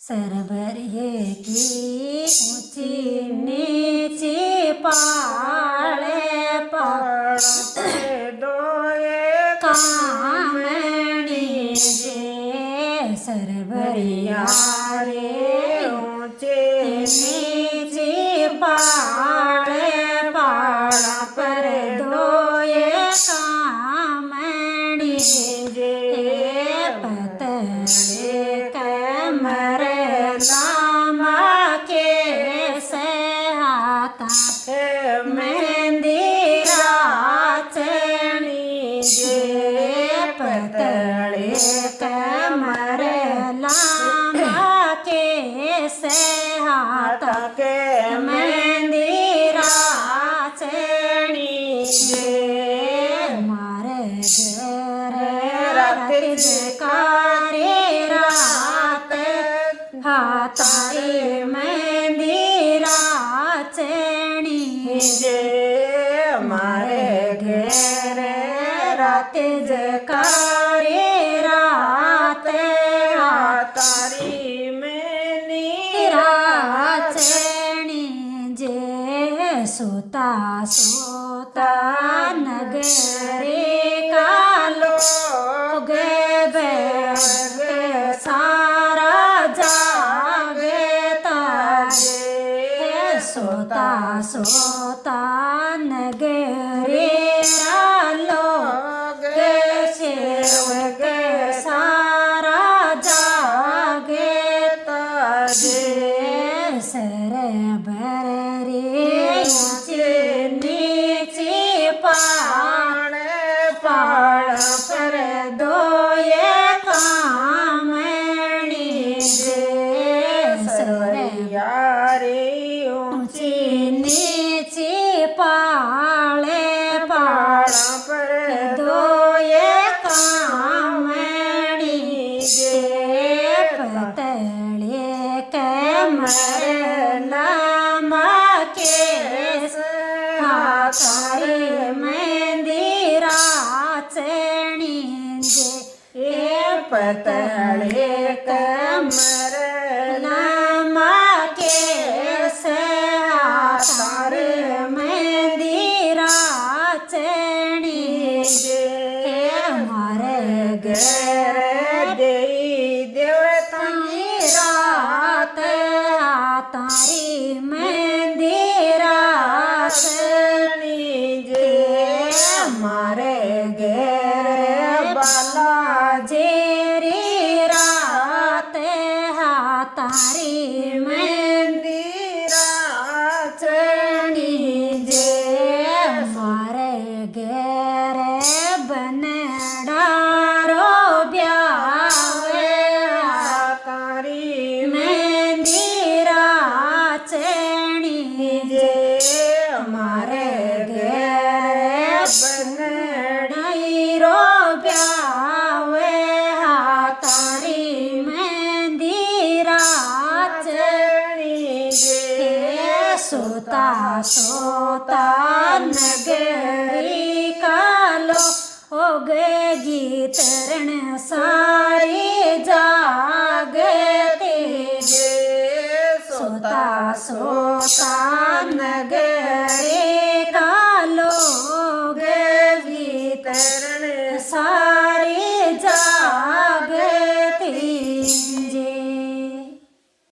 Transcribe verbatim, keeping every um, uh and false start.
सरवरिये की ऊंची नीची पाले पाड़े दोए कामणी जे सरवरिया रे ऊंची नीची पाले पाड़ा पर दोए कामणी जे पतले कमर लामा के से हाथा मेहंदीरा चणी जे पतले कमर लामा के से हाथा के मेहंदीरा चणी जे मारे घर रात जकारे रात हाथारी मेहंदीरा चणी जे मारे घर रात जकारे रात हाथारी मेहंदीरा चणी जे सोता सोता नगरे का लोग बैग सारा जागे ताजे सोता सोता नगरे का लोग सेवक सारा जागे ताजे सरबर रे नीचे पाण पाड़ पर दोए कामणी जे सरवरिया रे ऊंची नीची पाले पाड़ा पर दोए कामणी जे पतले कमर लामा के हाथारी मेहंदीरा चणी जे पतले कमर लामा के से हाथारी मेहंदीरा चणी जे हमारे घर दे देवता रात हाथारी मेहंदीरा चणी जे हमारे घर बाला जेरी रात हाथारी मेहंदीरा चणी जे हमारे घर बनडारो ब्यावे हाथारी मेहंदीरा चणी जे हमारे घर बनडारो ब्यावे हाथारी मेहंदीरा चणी जे सोता सोता नगरी कालो हो गए गीतरण सारी